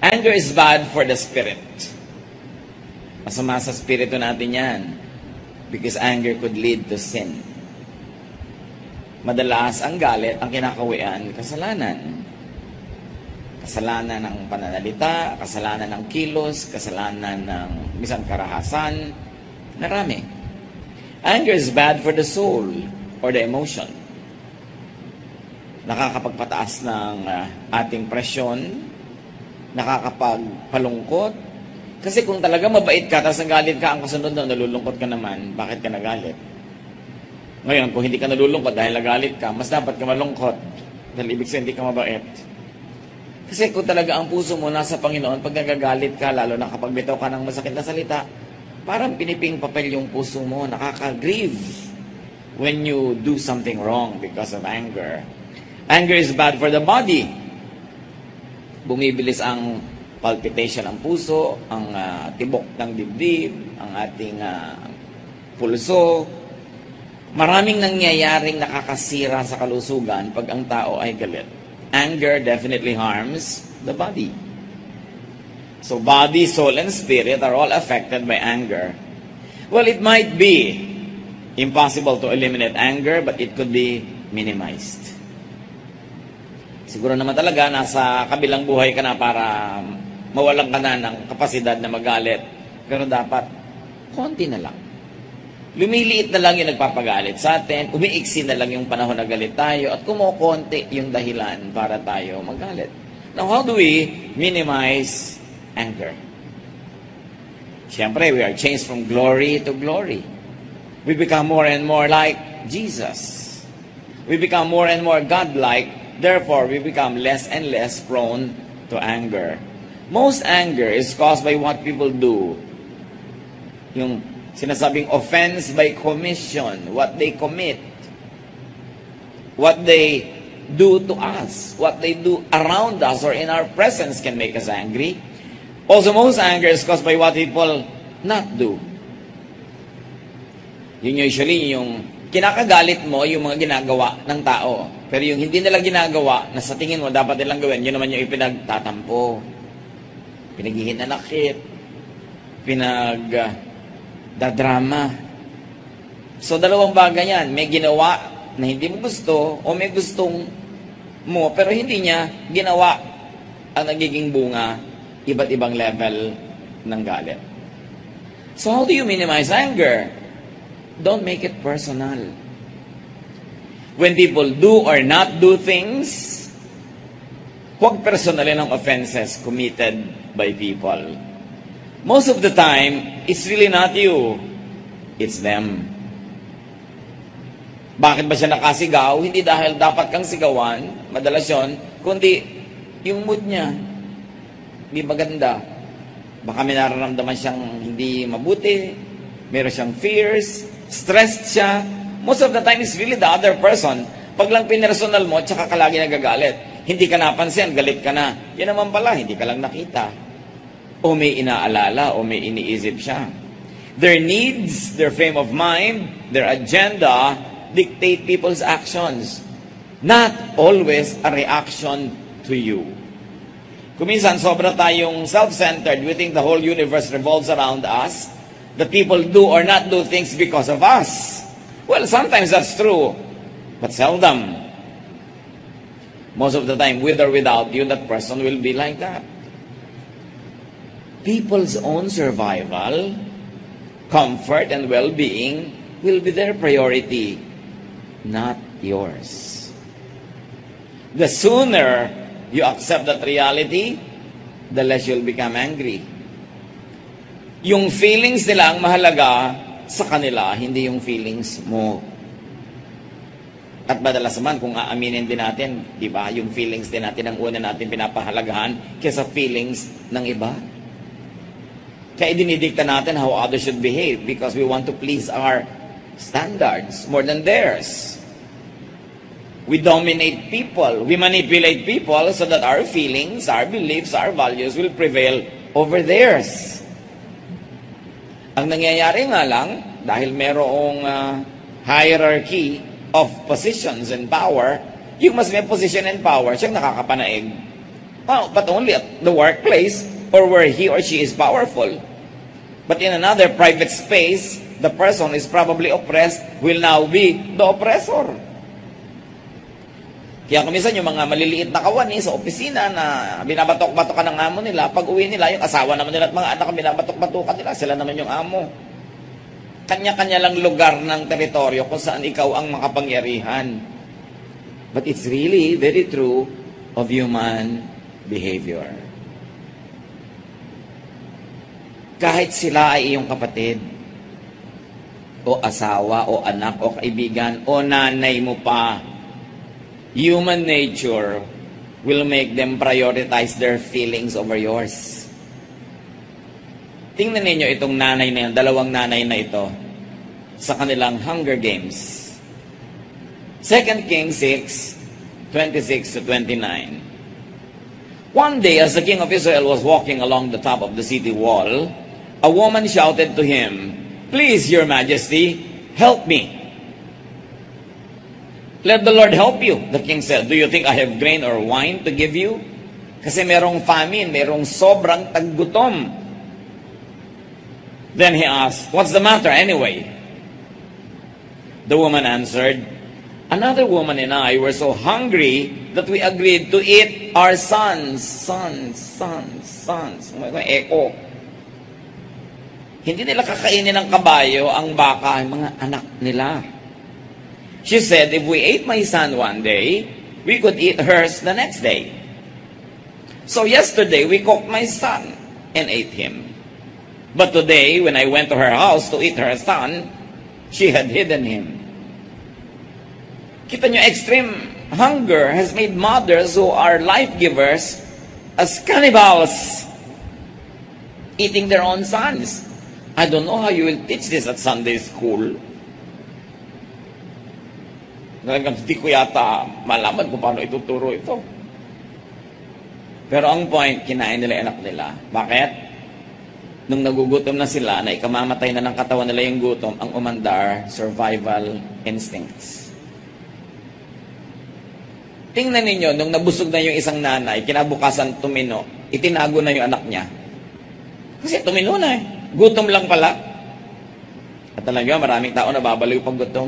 Anger is bad for the spirit. Masama sa spirito natin yan. Because anger could lead to sin. Madalas, ang galit, ang kinakawian, kasalanan. Kasalanan ng pananalita, kasalanan ng kilos, kasalanan ng misang karahasan. Marami. Anger is bad for the soul or the emotion. Nakakapagpataas ng ating presyon, nakakapagpalungkot. Kasi kung talaga mabait ka, tapos nagalit ka, ang kasunod na nalulungkot ka naman, bakit ka nagalit? Ngayon, kung hindi ka nalulungkot dahil nagalit ka, mas dapat ka malungkot. Dahil ibig sabihin, hindi ka mabait. Kasi kung talaga ang puso mo nasa Panginoon, pag nagagalit ka, lalo na kapag bitaw ka ng masakit na salita, parang piniping papel yung puso mo, nakaka-grieve when you do something wrong because of anger. Anger is bad for the body. Bumibilis ang palpitation ng puso, ang tibok ng dibdib, ang ating pulso. Maraming nangyayaring nakakasira sa kalusugan pag ang tao ay galit. Anger definitely harms the body. So body, soul, and spirit are all affected by anger. Well, it might be impossible to eliminate anger, but it could be minimized. Siguro naman talaga, nasa kabilang buhay ka na para mawalan ka na ng kapasidad na magalit. Pero dapat, konti na lang. Lumiliit na lang yung nagpapagalit sa atin, umiiksi na lang yung panahon na galit tayo, at kumukonti yung dahilan para tayo magalit. Now, how do we minimize anger? Siyempre, we are changed from glory to glory. We become more and more like Jesus. We become more and more God-like. Therefore, we become less and less prone to anger. Most anger is caused by what people do. Yung sinasabing offense by commission, what they commit, what they do to us, what they do around us or in our presence can make us angry. Also, most anger is caused by what people not do. Yun usually yung kinakagalit mo, yung mga ginagawa ng tao. Pero yung hindi nila ginagawa, na sa tingin mo dapat nilang gawin, yun naman yung ipinagtatampo, pinaghihinanakit, dadrama. So, dalawang bagay yan. May ginawa na hindi mo gusto o may gustong mo pero hindi niya ginawa. Ang nagiging bunga, iba't ibang level ng galit. So, how do you minimize anger? Don't make it personal. When people do or not do things, huwag personalin ang offenses committed by people. Most of the time, it's really not you. It's them. Bakit ba siya nakasigaw? Hindi dahil dapat kang sigawan, madalas yun, kundi yung mood niya, hindi maganda. Baka may nararamdaman siyang hindi mabuti, meron siyang fears, stressed siya. Most of the time, it's really the other person. Pag lang pinersonal mo, tsaka ka lagi nagagalit. Hindi ka napansin, galit ka na. Yan naman pala, hindi ka lang nakita. O may inaalala, o may iniisip siya. Their needs, their frame of mind, their agenda, dictate people's actions. Not always a reaction to you. Kung minsan, sobra tayong self-centered, we think the whole universe revolves around us, that people do or not do things because of us. Well, sometimes that's true, but seldom. Most of the time, with or without you, that person will be like that. People's own survival, comfort, and well-being will be their priority, not yours. The sooner you accept that reality, the less you'll become angry. Yung feelings nila ang mahalaga sa kanila, hindi yung feelings mo. At madalas naman, kung aaminin din natin, di ba, yung feelings din natin ang una natin pinapahalagahan kaysa feelings ng iba. Kaya dinidikta natin how others should behave because we want to please our standards more than theirs. We dominate people. We manipulate people so that our feelings, our beliefs, our values will prevail over theirs. Ang nangyayari nga lang, dahil merong hierarchy of positions and power, yung mas may position and power, siyang nakakapanaig. Oh, but only at the workplace or where he or she is powerful. But in another private space, the person is probably oppressed will now be the oppressor. Kaya kuminsan yung mga maliliit na kawani sa opisina na binabatok-batok ka ng amo nila, pag uwi nila, yung asawa naman nila at mga anak binabatok-batokan nila, sila naman yung amo. Kanya-kanya lang lugar ng teritoryo kung saan ikaw ang makapangyarihan. But it's really very true of human behavior. Kahit sila ay iyong kapatid, o asawa, o anak, o kaibigan, o nanay mo pa, human nature will make them prioritize their feelings over yours. Tingnan ninyo itong nanay na yan, dalawang nanay na ito, sa kanilang Hunger Games. 2 Kings 6, 26 to 29. One day, as the king of Israel was walking along the top of the city wall, a woman shouted to him, "Please, your majesty, help me." "Let the Lord help you," the king said. "Do you think I have grain or wine to give you?" Kasi merong famine, merong sobrang taggutom. Then he asked, "What's the matter anyway?" The woman answered, "Another woman and I were so hungry that we agreed to eat our sons." Echo. Hindi nila kakainin ng kabayo ang baka, ang mga anak nila. She said, "If we ate my son one day, we could eat hers the next day. So yesterday, we cooked my son and ate him. But today, when I went to her house to eat her son, she had hidden him." Kita nyo, extreme hunger has made mothers who are life givers as cannibals, eating their own sons. I don't know how you will teach this at Sunday school. Hindi ko yata malaman kung paano ituturo ito. Pero ang point, kinain nila anak nila. Bakit? Nung nagugutom na sila, na ikamamatay na ng katawan nila yung gutom, ang umandar, survival instincts. Tingnan ninyo, nung nabusog na yung isang nanay, kinabukasan tumino, itinago na yung anak niya. Kasi tumino na eh. Gutom lang pala. At talaga, maraming tao nababaliw pag gutom.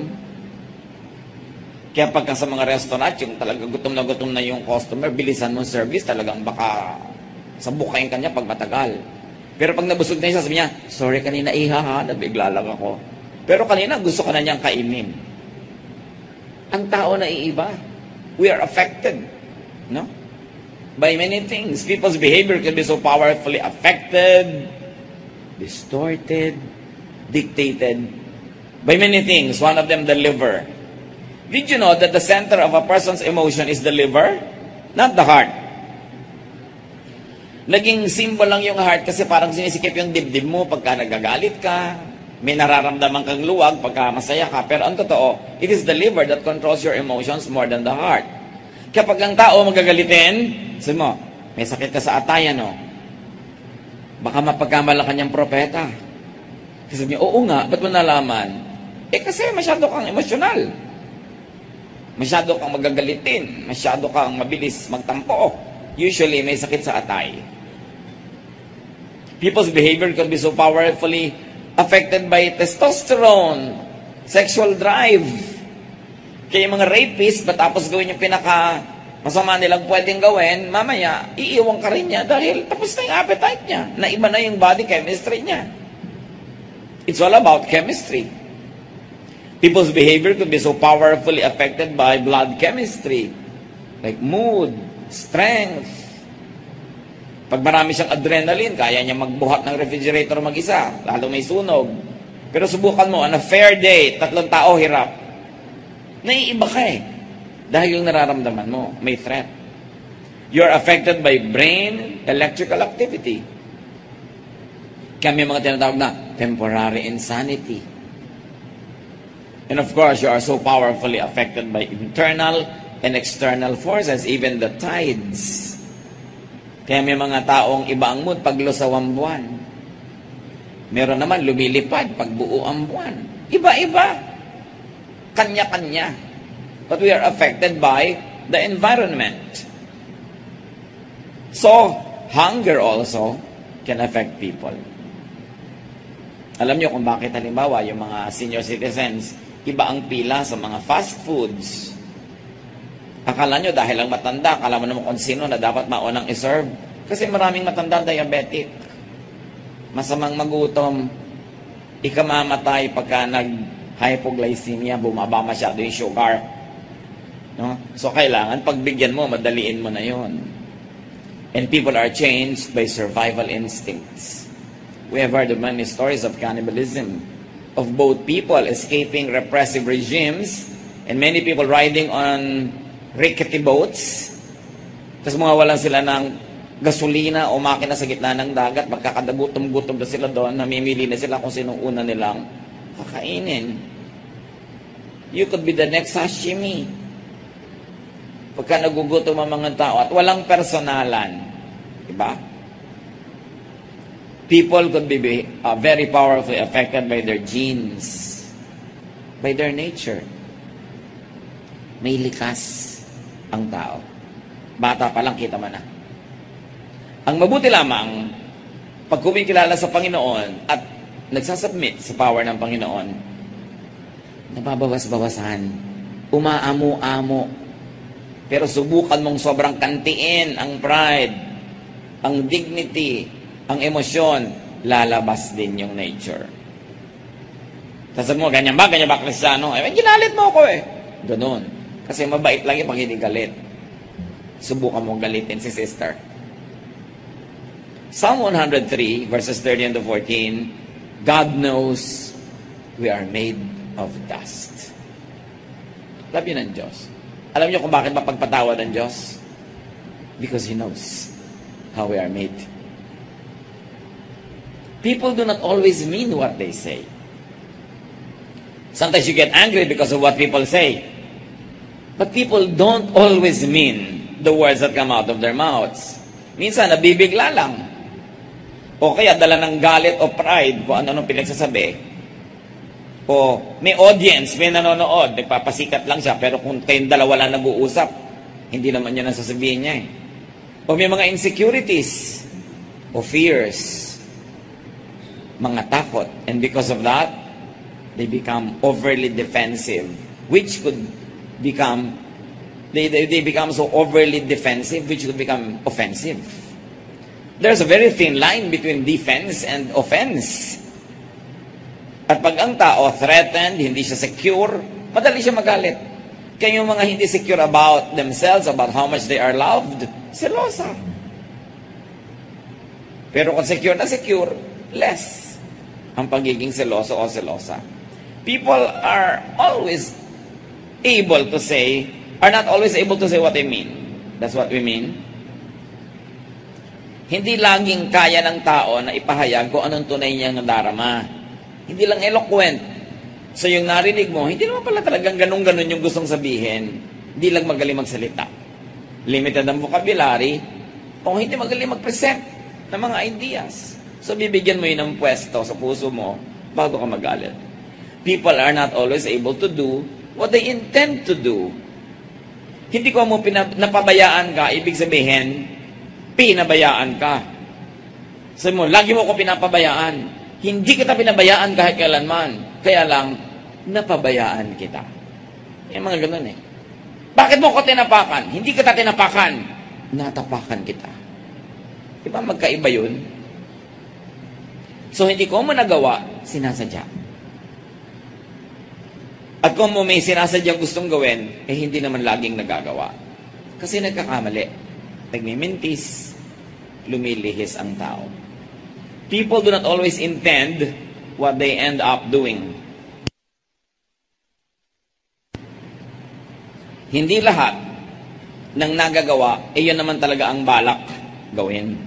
Kaya pagka sa mga restaurant, yung talaga gutom na yung customer, bilisan mo service, talagang baka sabukayin kanya pag matagal. Pero pag nabusog na siya, sabi niya, "Sorry kanina iha ha, nabigla lang ako." Pero kanina gusto ka na niyang kainin. Ang tao na iiba. We are affected, no? By many things. People's behavior can be so powerfully affected, distorted, dictated by many things. One of them, the liver. Did you know that the center of a person's emotion is the liver? Not the heart. Naging symbol lang yung heart kasi parang sinisikip yung dibdib mo pagka nagagalit ka, may nararamdaman kang luwag pagka masaya ka. Pero ang totoo, it is the liver that controls your emotions more than the heart. Kapag ang tao magagalitin, sabi mo, may sakit ka sa atayan, no? Baka mapagkamala kanyang propeta. Kasi sabi niya, "Oo nga, ba't mo nalaman?" Kasi masyado kang emosyonal. Masyado kang magagalitin. Masyado kang mabilis magtampo. Usually, may sakit sa atay. People's behavior can be so powerfully affected by testosterone, sexual drive. Kaya yung mga rapists, matapos gawin yung pinaka masama nilang pwedeng gawin, mamaya, iiwan ka rin niya dahil tapos na yung appetite niya. Naiba na yung body chemistry niya. It's all about chemistry. People's behavior could be so powerfully affected by blood chemistry, like mood, strength. Pag marami siyang adrenaline, kaya niya magbuhat ng refrigerator mag-isa, lalo may sunog. Pero subukan mo, on a fair day, 3 tao hirap. Naiiba ka eh. Dahil yung nararamdaman mo, may threat. You're affected by brain electrical activity. Kaya may mga tinatawag na temporary insanity. And of course, you are so powerfully affected by internal and external forces, even the tides. Kaya may mga taong iba ang mood pag lusaw ang buwan. Meron naman lumilipad pag buo ang buwan. Iba-iba. Kanya-kanya. But we are affected by the environment. So, hunger also can affect people. Alam niyo kung bakit halimbawa yung mga senior citizens, iba ang pila sa mga fast foods. Akala nyo dahil lang matanda, akala mo naman kung sino na dapat maunang iserve. Kasi maraming matanda diabetic. Masamang magutom. Ikamamatay pagka nag-hypoglycemia, bumaba masyado yung sugar. No? So kailangan pagbigyan mo, madaliin mo na yon. And people are changed by survival instincts. We have heard of many stories of cannibalism, of both people escaping repressive regimes and many people riding on rickety boats. Tapos mawawalan sila ng gasolina o makina sa gitna ng dagat, magkakadagutom-gutom na sila doon, namimili na sila kung sinong una nilang kakainin. You could be the next sashimi. Pagka nagugutom ang mga tao at walang personalan. Diba? People could be very powerfully affected by their genes, by their nature. May likas ang tao. Bata pa lang, kita mo na. Ang mabuti lamang, pag kumikilala sa Panginoon at nagsasubmit sa power ng Panginoon, nababawas-bawasan, umaamo-amo. Pero subukan mong sobrang kantiin ang pride, ang dignity, ang emosyon, lalabas din yung nature. Sasabi mo, ganyan ba Kristiyano? Ginalit mo ako eh. Ganon. Kasi mabait lang yung pag hindi galit. Subukan mong galitin si sister. Psalm 103, verses 30 to 14, God knows we are made of dust. Alam yun ng Diyos. Alam niyo kung bakit mapagpatawad ang Diyos? Because He knows how we are made. People do not always mean what they say. Sometimes you get angry because of what people say. But people don't always mean the words that come out of their mouths. Minsan, nabibigla lang. O kaya dala ng galit o pride kung ano-anong pinagsasabi. O may audience, may nanonood, nagpapasikat lang siya, pero kung kayong dalawa lang nag-uusap, hindi naman yun ang sasabihin niya eh. O may mga insecurities o fears, mga takot. And because of that, they become overly defensive, which could become, they become so overly defensive, which could become offensive. There's a very thin line between defense and offense. At pag ang tao threatened, hindi siya secure, madali siya magalit. Kaya yung mga hindi secure about themselves, about how much they are loved, selosa. Pero kung secure na secure, less ang pagiging seloso o selosa. People are always able to say, are not always able to say what they mean. That's what we mean. Hindi laging kaya ng tao na ipahayag kung anong tunay niyang nadarama. Hindi lang eloquent. So yung narinig mo, hindi naman pala talagang ganun-ganun yung gustong sabihin. Hindi lang magaling magsalita. Limited ang vocabulary, o hindi magaling mag-present ng mga ideas. So bibigyan mo yun ng pwesto sa puso mo bago ka magalit. People are not always able to do what they intend to do. Hindi ko mo napabayaan ka, ibig sabihin, pinabayaan ka. Sabi mo, lagi mo ko pinapabayaan. Hindi kita pinabayaan kahit kailanman. Kaya lang, napabayaan kita. Yung mga ganun eh. Bakit mo ko tinapakan? Hindi kita tinapakan. Natapakan kita. Diba magkaiba yun? So, hindi ko mo nagawa, sinasadya. At kung mo may sinasadyang gustong gawin, eh hindi naman laging nagagawa. Kasi nagkakamali. Nagmimintis, lumilihis ang tao. People do not always intend what they end up doing. Hindi lahat ng nagagawa, eh yun naman talaga ang balak gawin.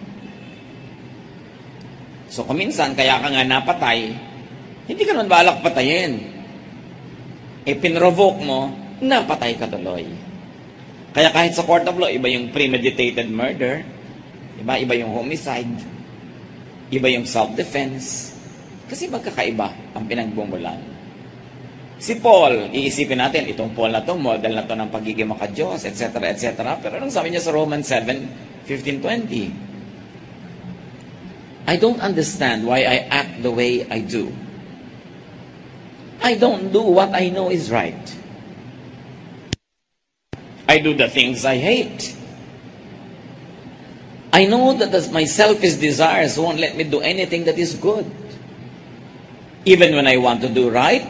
So kuminsan, kaya ka nga napatay, hindi ka naman balak patayin. Eh pinrovoke mo, napatay ka tuloy. Kaya kahit sa court of law, iba yung premeditated murder, iba yung homicide, iba yung self-defense. Kasi magkakaiba ang pinagbumulan. Si Paul, iisipin natin, itong Paul na to, model na to ng pagiging maka-Diyos, etc., etc. Pero anong sabi niya sa Romans 7:15? 15:20. I don't understand why I act the way I do. I don't do what I know is right. I do the things I hate. I know that my selfish desires won't let me do anything that is good. Even when I want to do right,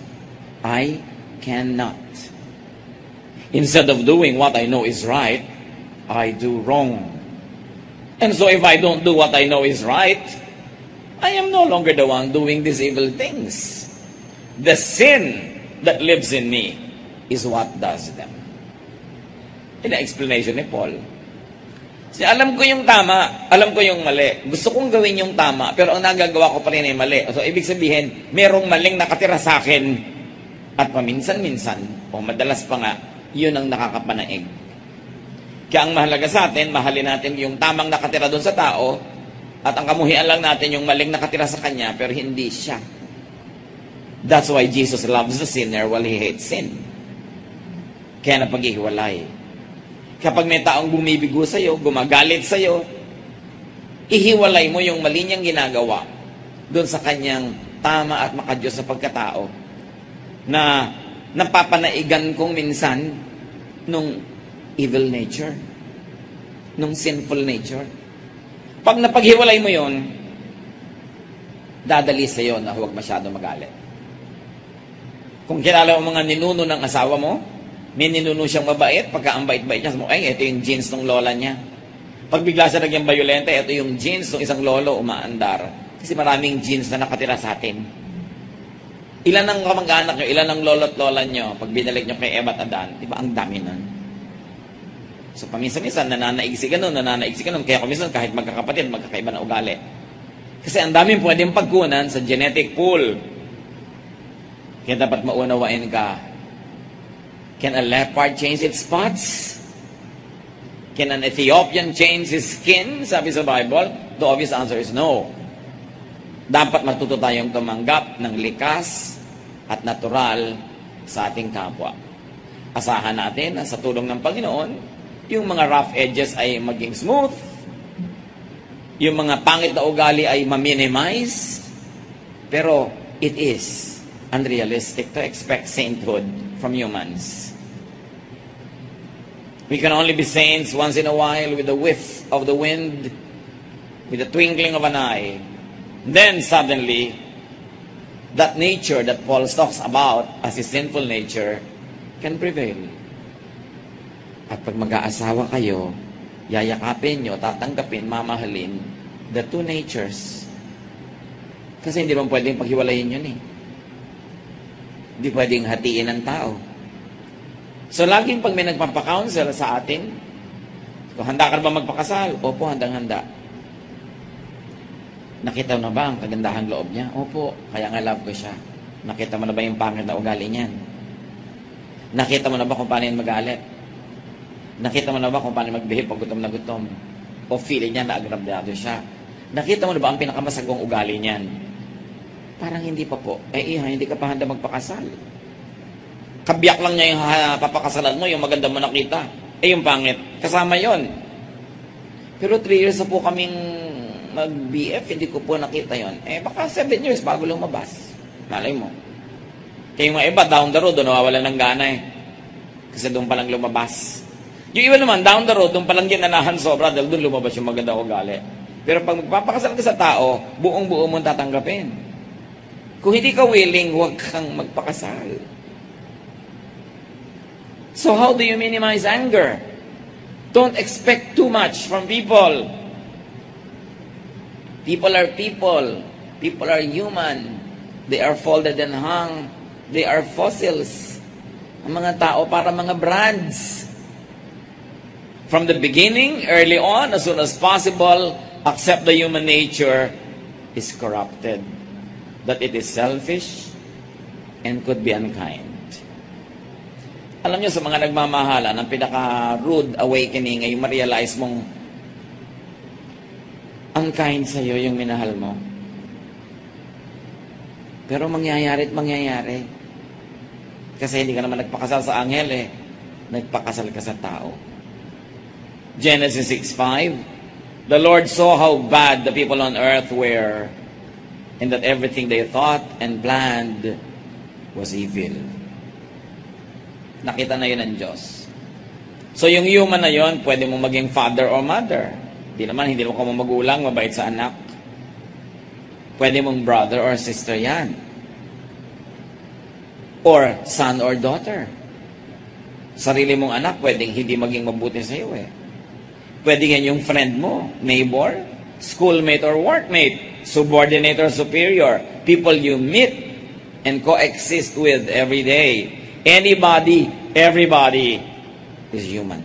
I cannot. Instead of doing what I know is right, I do wrong. And so if I don't do what I know is right, I am no longer the one doing these evil things. The sin that lives in me is what does them. Ito ang explanation ni Paul. Kasi alam ko yung tama, alam ko yung mali. Gusto kong gawin yung tama, pero ang nagagawa ko pa rin ay mali. So, ibig sabihin, merong maling nakatira sa akin. At paminsan-minsan, o madalas pa nga, yun ang nakakapanaig. Kaya ang mahalaga sa atin, mahalin natin yung tamang nakatira doon sa tao, at ang kamuhian lang natin yung maling nakatira sa kanya, pero hindi siya. That's why Jesus loves the sinner while He hates sin. Kaya napag-ihiwalay. Kapag may taong bumibigo sa'yo, gumagalit sa'yo, ihiwalay mo yung mali niyang ginagawa doon sa kanyang tama at makadiyos sa pagkatao na napapanaigan kong minsan nung evil nature, nung sinful nature. Pag napaghiwalay mo yon, dadali sa'yo na huwag masyado magalit. Kung kilala mo mga ninuno ng asawa mo, may ninuno siyang mabait, pagka ang bait-bait niya, ay, ito yung genes ng lola niya. Pag bigla siya naging violente, ito yung genes ng isang lolo umaandar. Kasi maraming genes na nakatira sa atin. Ilan ang kamag-anak nyo, ilan ang lolo at lola nyo, pag binalik nyo kay Eva at Adan, di ba ang dami nun? So paminsan-minsan, nananaigsi ka nun, kaya kuminsan kahit magkakapatid, magkakaiba na ugali. Kasi ang daming pwedeng pagkunan sa genetic pool. Kaya dapat maunawain ka. Can a leopard change its spots? Can an Ethiopian change his skin? Sabi sa Bible, the obvious answer is no. Dapat matuto tayong tumanggap ng likas at natural sa ating kapwa. Asahan natin na sa tulong ng Panginoon, yung mga rough edges ay maging smooth, yung mga pangit na ugali ay ma-minimize, pero it is unrealistic to expect sainthood from humans. We can only be saints once in a while with the whiff of the wind, with the twinkling of an eye. Then suddenly, that nature that Paul talks about as his sinful nature can prevail. At pag mag-aasawa kayo, yayakapin nyo, tatanggapin, mamahalin the two natures. Kasi hindi naman pwedeng paghiwalayin yun eh. Hindi pwedeng hatiin ng tao. So, laging pag may nagpapakounsel sa atin, kung handa ka ba magpakasal? Opo, handang-handa. Nakita mo na ba ang kagandahang loob niya? Opo, kaya nga love ko siya. Nakita mo na ba yung pangit na ugali niyan? Nakita mo na ba kung paano yan magalit? Nakita mo na ba kung paano mag-behave pag gutom na gutom? O feeling niya na agrabyado siya? Nakita mo na ba ang pinakamasagong ugali niyan? Parang hindi pa po. Iha, hindi ka pa handa magpakasal. Kabiyak lang niya yung papakasalan mo, yung maganda mo nakita. Yung pangit. Kasama yon. Pero 3 years na po kaming mag-BF, hindi ko po nakita yon. Baka 7 years bago lumabas. Malay mo. Kaya yung mga iba, down the road, doon nawawalan ng gana eh. Kasi doon palang lumabas. Yung iba naman, down the road, doon palang ginanahan sobra dahil doon lumabas yung maganda ugali. Pero pag magpapakasal ka sa tao, buong-buo mo tatanggapin. Kung hindi ka willing, huwag kang magpakasal. So how do you minimize anger? Don't expect too much from people. People are people. People are human. They are folded and hung. They are fossils. Ang mga tao para mga brands. From the beginning, early on, as soon as possible, accept the human nature is corrupted. That it is selfish and could be unkind. Alam nyo, sa mga nagmamahala, ang pinaka-rude awakening ay yung ma-realize mong unkind sa'yo yung minahal mo. Pero mangyayari at mangyayari. Kasi hindi ka naman nagpakasal sa anghel eh. Nagpakasal ka sa tao. Genesis 6:5. The Lord saw how bad the people on earth were, and that everything they thought and planned was evil. Nakita na yun ng Diyos. So yung human na yun, pwede mo maging father or mother. Hindi mo ka magulang, mabait sa anak. Pwede mong brother or sister yan. Or son or daughter. Sarili mong anak, pwedeng hindi maging mabuti sa iyo eh. Pwede yan yung friend mo, neighbor, schoolmate or workmate, subordinate or superior, people you meet and coexist with every day. Anybody, everybody is human.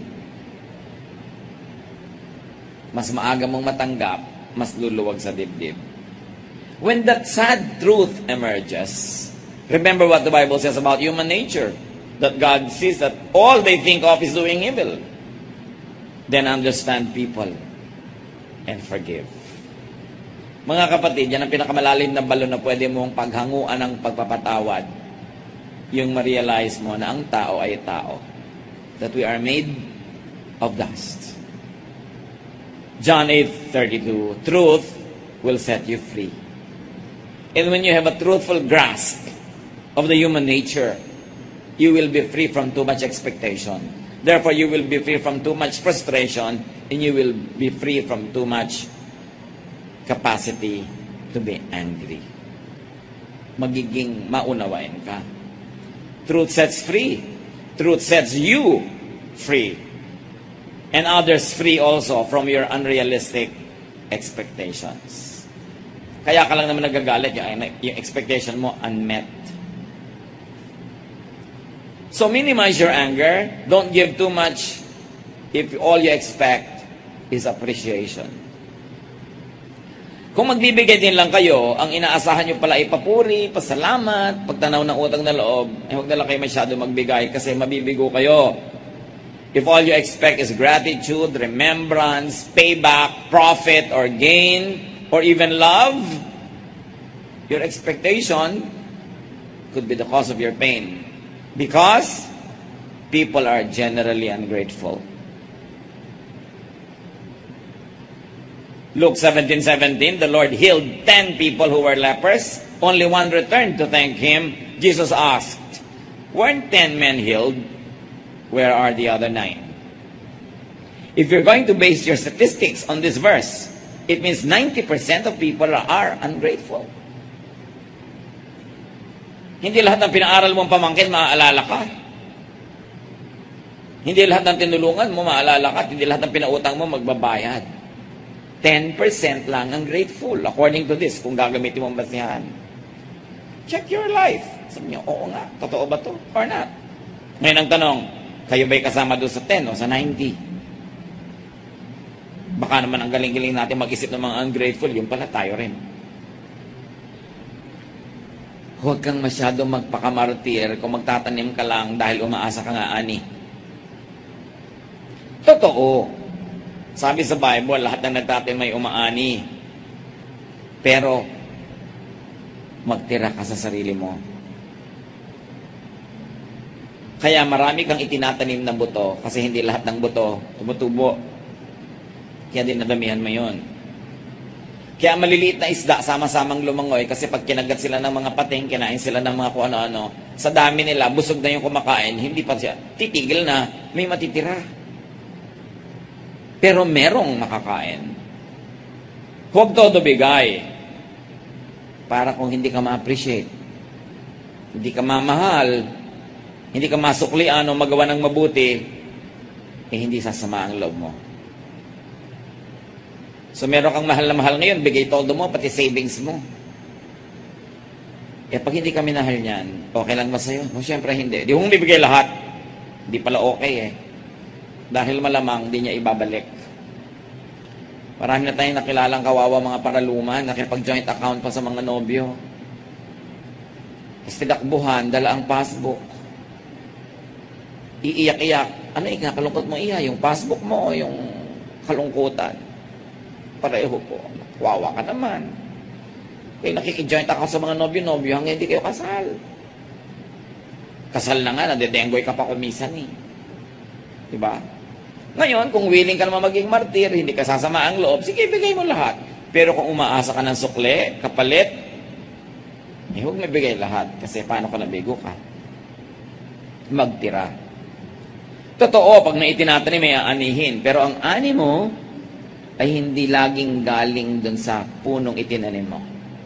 Mas maaga mong matanggap, mas luluwag sa dibdib. When that sad truth emerges, remember what the Bible says about human nature, that God sees that all they think of is doing evil. Then understand people and forgive. Mga kapatid, yan ang pinakamalalim na balon na pwede mong paghanguan ng pagpapatawad. Yung ma-realize mo na ang tao ay tao. That we are made of dust. John 8:32, truth will set you free. And when you have a truthful grasp of the human nature, you will be free from too much expectation. Therefore, you will be free from too much frustration, and you will be free from too much capacity to be angry. Magiging maunawain ka. Truth sets free. Truth sets you free. And others free also from your unrealistic expectations. Kaya ka lang naman nagagalit, yung expectation mo unmet. So minimize your anger. Don't give too much if all you expect is appreciation. Kung magbibigay din lang kayo, ang inaasahan nyo pala ay papuri, pasalamat, pagtanaw ng utang na loob, huwag na lang kayo masyado magbigay kasi mabibigo kayo. If all you expect is gratitude, remembrance, payback, profit, or gain, or even love, your expectation could be the cause of your pain. Because people are generally ungrateful. Luke 17:17, the Lord healed 10 people who were lepers. Only one returned to thank Him. Jesus asked, weren't 10 men healed? Where are the other 9? If you're going to base your statistics on this verse, it means 90% of people are ungrateful. Hindi lahat ng pinaaral mong pamangkin, maaalala ka. Hindi lahat ng tinulungan mo, maaalala ka. Hindi lahat ng pinautang mo, magbabayad. 10% lang ang grateful, according to this, kung gagamitin mong basihan. Check your life. Sabi niyo, oo nga, totoo ba to or not? Ngayon ang tanong, kayo ba'y kasama doon sa 10 o sa 90? Baka naman ang galing-galing natin mag-isip ng mga ungrateful, yung pala tayo rin. Huwag kang masyado magpakamartir kung magtatanim ka lang dahil umaasa ka nga ani. Totoo. Sabi sa Bible, lahat ng nagtatanim may umaani. Pero, magtira ka sa sarili mo. Kaya marami kang itinatanim na buto kasi hindi lahat ng buto tumutubo. Kaya dinadamihan mo yun. Kaya maliliit na isda, sama-samang lumangoy kasi pag kinagat sila ng mga pating, kinain sila ng mga kung ano-ano, sa dami nila, busog na yung kumakain, hindi pa siya, titigil na, may matitira. Pero merong makakain. Huwag todo bigay. Para kung hindi ka ma-appreciate, hindi ka mamahal, hindi ka masuklian o magawa ng mabuti, hindi sasama ang loob mo. So meron kang mahal na mahal ngayon, bigay todo mo, pati savings mo. Pag hindi ka minahal niyan, okay lang ba sa'yo? O syempre hindi. Di mong bibigay lahat. Hindi pala okay eh. Dahil malamang di niya ibabalik. Marami na tayong nakilalang kawawa mga paraluman, nakipag-joint account pa sa mga nobyo. Tapos tinakbuhan, dala ang passbook. Iiyak-iyak. Ano ikakalungkot mo iya? Yung passbook mo o yung kalungkutan? Pareho po. Wawa ka naman. Kaya nakiki-joint account sa mga nobyo hanggang hindi kayo kasal. Kasal na nga, nadedenggoy ka pa kumisan eh. Diba? Ngayon, kung willing ka naman maging martir, hindi ka sasama ang loob, sige, bigay mo lahat. Pero kung umaasa ka ng sukle, kapalit, huwag mo bigay lahat. Kasi paano ka nabigo ka? Magtira. Totoo, pag naitinatanim, may aanihin. Pero ang ani mo ay hindi laging galing dun sa punong itinanim mo.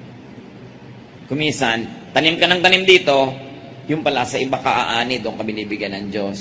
Kumisan, tanim ka ng tanim dito, yung pala sa iba ka aani, doon ka binibigyan ng Diyos.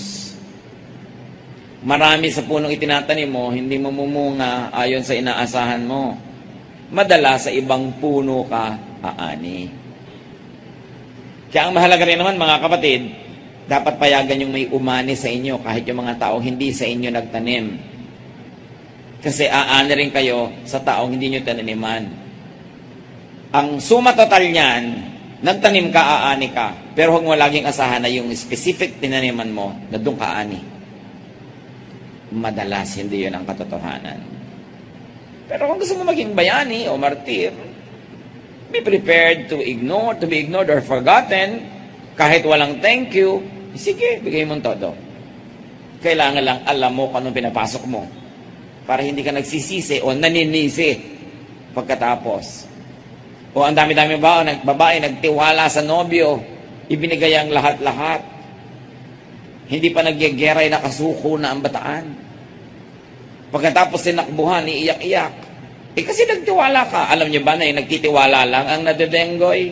Marami sa punong itinatanim mo, hindi mo mumunga ayon sa inaasahan mo. Madala sa ibang puno ka aani. Kaya ang mahalaga rin naman mga kapatid, dapat payagan yung may umani sa inyo kahit yung mga taong hindi sa inyo nagtanim. Kasi aani rin kayo sa taong hindi nyo tananiman. Ang suma total niyan, nagtanim ka, aani ka. Pero huwag mo laging asahan na yung specific tinaniman mo na doon ka aani. Madalas, hindi yun ang katotohanan. Pero kung gusto mo maging bayani o martir, be prepared to be ignored or forgotten, kahit walang thank you, sige, bigay mo todo. Kailangan lang alam mo kung anong pinapasok mo para hindi ka nagsisisi o naninisi pagkatapos. O ang dami-dami babae nagtiwala sa nobyo, ibinigay ang lahat-lahat. Hindi pa nagyageray, nakasuko na ang bataan. Pagkatapos sinakbuhan, iiyak-iyak. Kasi nagtiwala ka. Alam niyo ba na yung nagtitiwala lang ang nadedenggoy?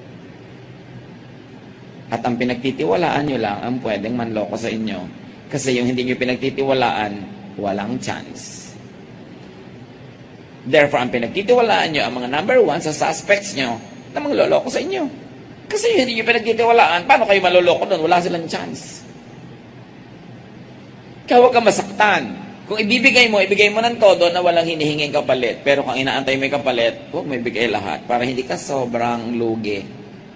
At ang pinagtitiwalaan nyo lang ang pwedeng manloko sa inyo. Kasi yung hindi nyo pinagtitiwalaan, walang chance. Therefore, ang pinagtitiwalaan nyo, ang mga number one sa suspects nyo, na mangloloko sa inyo. Kasi yung hindi nyo pinagtitiwalaan, paano kayo maloloko doon? Wala silang chance. Kaya huwag ka masaktan. Kung ibibigay mo ng todo na walang hinihinging kapalit. Pero kung inaantay mo yung kapalit, huwag mo ibigay lahat para hindi ka sobrang lugi.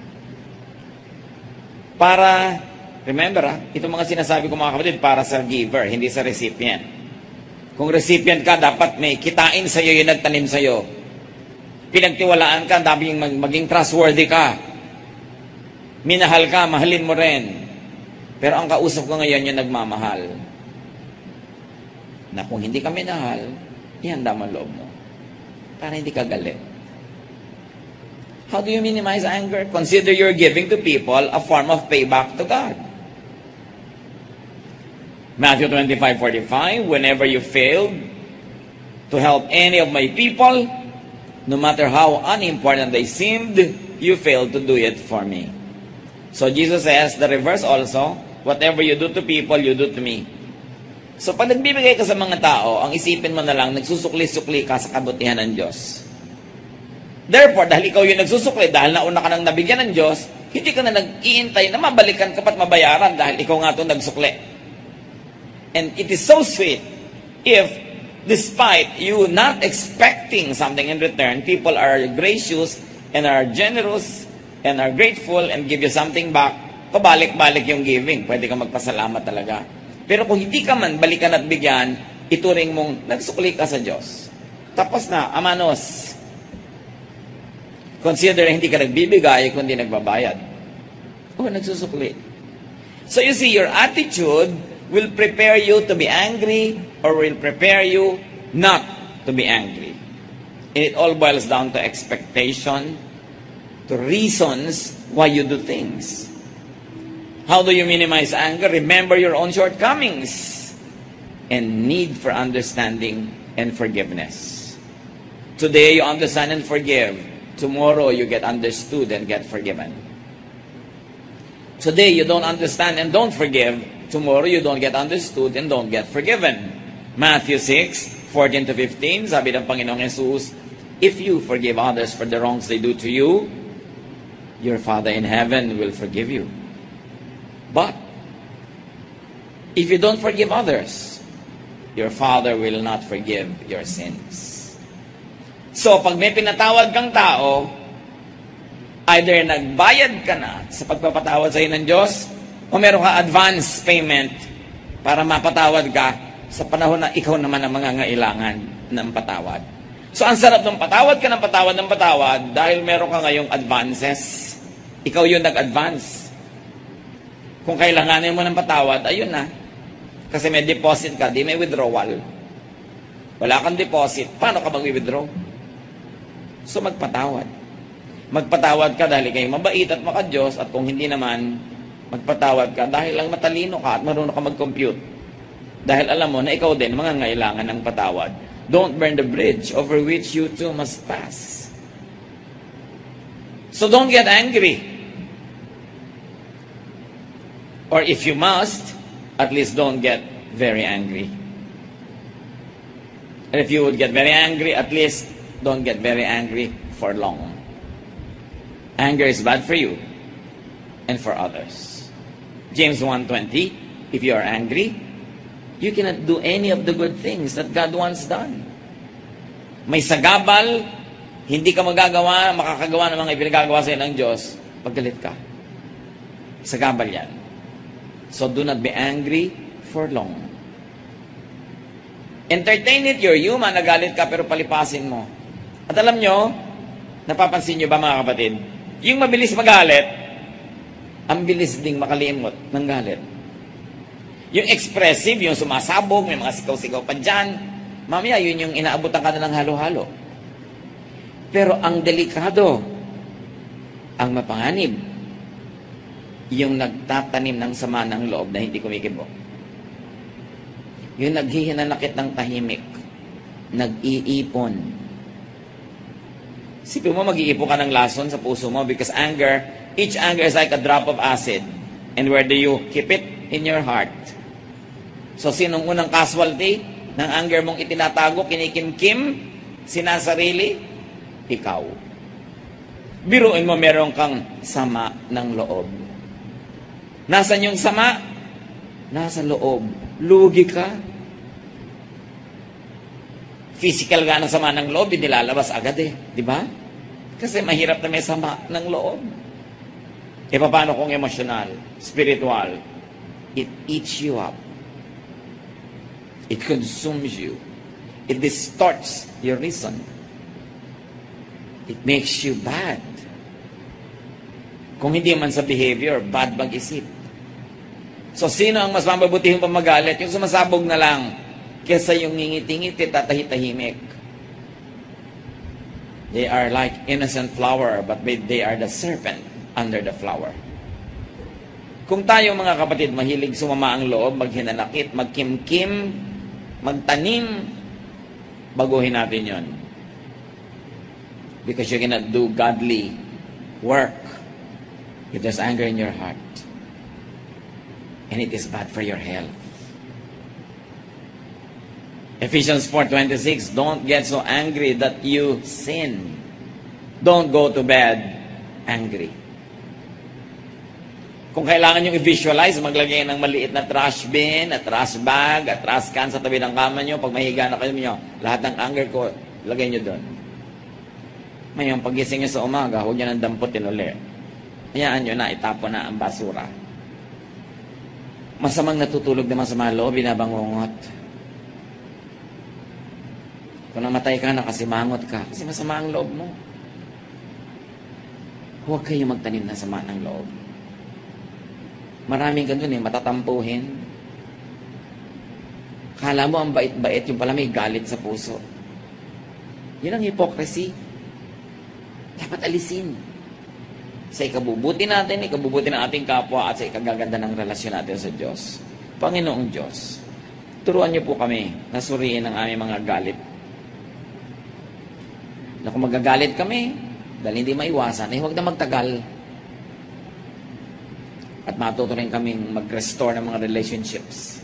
Para, remember itong mga sinasabi ko mga kapatid, para sa giver, hindi sa recipient. Kung recipient ka, dapat may kitain sa'yo yung nagtanim sa'yo. Pinagtiwalaan ka, dapat maging trustworthy ka. Minahal ka, mahalin mo rin. Pero ang kausap ko ngayon yung nagmamahal. Na kung hindi ka minahal, ihanda mo ang loob mo. Para hindi ka galit. How do you minimize anger? Consider your giving to people a form of payback to God. Matthew 25:45, whenever you failed to help any of my people, no matter how unimportant they seemed, you failed to do it for me. So Jesus says, the reverse also, whatever you do to people, you do to me. So pag nagbibigay ka sa mga tao, ang isipin mo na lang, nagsusukli-sukli ka sa kabutihan ng Diyos. Therefore, dahil ikaw yung nagsusukli, dahil nauna ka nang nabigyan ng Diyos, hindi ka na nag-iintay na mabalikan ka pat mabayaran dahil ikaw nga itong nagsukli. And it is so sweet if, despite you not expecting something in return, people are gracious and are generous and are grateful and give you something back, pabalik-balik yung giving. Pwede ka magpasalamat talaga. Pero kung hindi ka man balikan at bigyan, ituring mong nagsukli ka sa Diyos. Tapos na, amanos. Consider hindi ka nagbibigay, kundi nagbabayad. O, nagsusukli. So you see, your attitude will prepare you to be angry or will prepare you not to be angry. And it all boils down to expectation, to reasons why you do things. How do you minimize anger? Remember your own shortcomings and need for understanding and forgiveness. Today you understand and forgive. Tomorrow you get understood and get forgiven. Today you don't understand and don't forgive. Tomorrow you don't get understood and don't get forgiven. Matthew 6:14-15, sabi ng Panginoong Jesus, if you forgive others for the wrongs they do to you, your Father in heaven will forgive you. But, if you don't forgive others, your Father will not forgive your sins. So, pag may pinatawad kang tao, either nagbayad ka na sa pagpapatawad sa iyo ng Diyos, o meron ka advance payment para mapatawad ka sa panahon na ikaw naman ang mangangailangan ng patawad. So, ang sarap ng patawad ka ng patawad dahil meron ka ngayong advances. Ikaw yung nag-advance. Kung kailanganin mo ng patawad, ayun na. Kasi may deposit ka, di may withdrawal. Wala kang deposit, paano ka mag-withdraw? So magpatawad. Magpatawad ka dahil kayo mabait at maka-Diyos, at kung hindi naman, magpatawad ka dahil lang matalino ka at marunong ka mag-compute. Dahil alam mo na ikaw din mangangailangan ng patawad. Don't burn the bridge over which you too must pass. So don't get angry. Or if you must, at least don't get very angry. And if you would get very angry, at least don't get very angry for long. Anger is bad for you and for others. James 1:20, if you are angry, you cannot do any of the good things that God wants done. May sagabal, hindi ka makakagawa ng mga ipinagagawa sa iyo ng Diyos, paggalit ka. Sagabal yan. So do not be angry for long. Entertain it, you're human, nagalit ka pero palipasin mo. At alam nyo, napapansin nyo ba mga kapatid, yung mabilis magalit, ang bilis ding makalimot ng galit. Yung expressive, yung sumasabog, may mga sigaw-sigaw pa dyan, mamaya yun yung inaabutan ka na ng halo-halo. Pero ang delikado, ang mapanganib, yung nagtatanim ng sama ng loob na hindi kumikibo. Yung naghihinanakit ng tahimik, nag-iipon. Sipin mo, mag-iipon ka ng lason sa puso mo because each anger is like a drop of acid. And where do you keep it? In your heart. So, sinong unang casualty ng anger mong itinatago, kinikimkim, sinasarili? Ikaw. Biruin mo, meron kang sama ng loob. Nasaan yung sama? Nasa loob. Lugi ka. Physical nga ng sama ng loob, hindi lalabas agad eh. Di ba? Kasi mahirap na may sama ng loob. E paano kung emosyonal, spiritual? It eats you up. It consumes you. It distorts your reason. It makes you bad. Kung hindi man sa behavior, bad mag-isip. So, sino ang mas mababutihing pamagalit? Yung sumasabog na lang, kesa yung ngingiti-ngiti, tatahitahimik. They are like innocent flower, but they are the serpent under the flower. Kung tayo mga kapatid, mahilig sumama ang loob, maghinanakit, magkimkim, magtanim, baguhin natin yon. Because you cannot do godly work if there's anger in your heart. And it is bad for your health. Ephesians 4:26, don't get so angry that you sin. Don't go to bed angry. Kung kailangan nyo i-visualize, maglagay ng maliit na trash bin, at trash bag, at trash can sa tabi ng kama nyo. Pag mahiga na kayo nyo, lahat ng anger ko, lagay nyo doon. Ngayon, pagising nyo sa umaga, huwag nyo nang damputin uli. Hayaan nyo na, itapon na ang basura. Masamang natutulog naman sa mga loob, binabangungot. Kung namatay ka, nakasimangot ka, kasi masama ang loob mo. Huwag kayo magtanim na sama ng loob. Maraming ganun matatampuhin. Kala mo ang bait-bait, yung pala may galit sa puso. Yun ang hypocrisy. Dapat alisin. Sa ikabubuti natin, ikabubuti ng ating kapwa, at sa ikagaganda ng relasyon natin sa Diyos. Panginoong Diyos, turuan niyo po kami na suriin ang aming mga galit. Na kung magagalit kami, dahil hindi maiwasan, huwag na magtagal. At matuto rin kaming mag-restore ng mga relationships.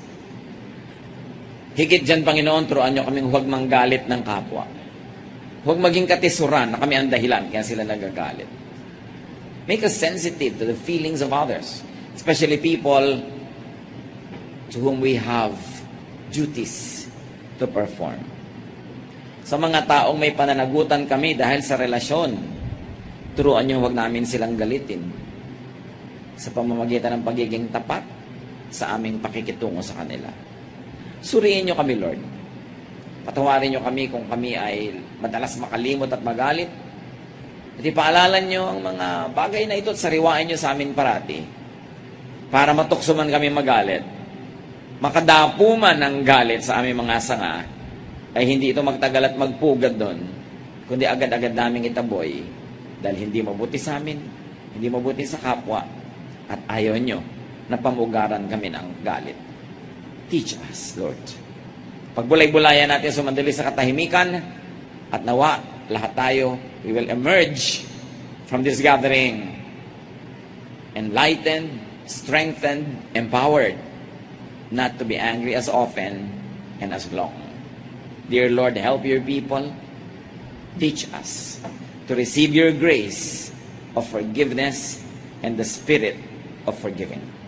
Higit dyan, Panginoon, turuan niyo kaming huwag manggalit ng kapwa. Huwag maging katisuran na kami ang dahilan kaya sila nagagalit. Make us sensitive to the feelings of others, especially people to whom we have duties to perform. Sa mga taong may pananagutan kami dahil sa relasyon, turuan niyo huwag namin silang galitin sa pamamagitan ng pagiging tapat sa aming pakikitungo sa kanila. Suriin niyo kami, Lord. Patawarin niyo kami kung kami ay madalas makalimot at magalit. At ipaalalan niyo ang mga bagay na ito at sariwain niyo sa amin parati. Para matukso man kami magalit, makadapo man ng galit sa aming mga sanga, ay hindi ito magtagal at magpugad doon, kundi agad-agad naming itaboy, dahil hindi mabuti sa amin, hindi mabuti sa kapwa, at ayaw nyo na pamugaran kami ng galit. Teach us, Lord. Pagbulay-bulayan natin sumandali sa katahimikan, at nawa, lahat tayo, we will emerge from this gathering enlightened, strengthened, empowered, not to be angry as often and as long. Dear Lord, help your people. Teach us to receive your grace of forgiveness and the spirit of forgiving.